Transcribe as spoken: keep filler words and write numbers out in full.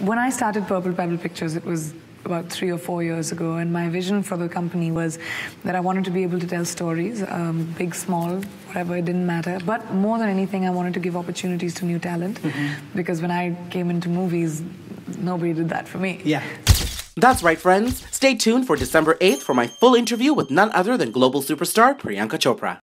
when I started Purple Pebble Pictures, it was about three or four years ago, and my vision for the company was that I wanted to be able to tell stories, um, big, small, whatever, it didn't matter. But more than anything, I wanted to give opportunities to new talent, mm-hmm. because when I came into movies, nobody did that for me. Yeah. That's right, friends. Stay tuned for December eighth for my full interview with none other than global superstar Priyanka Chopra.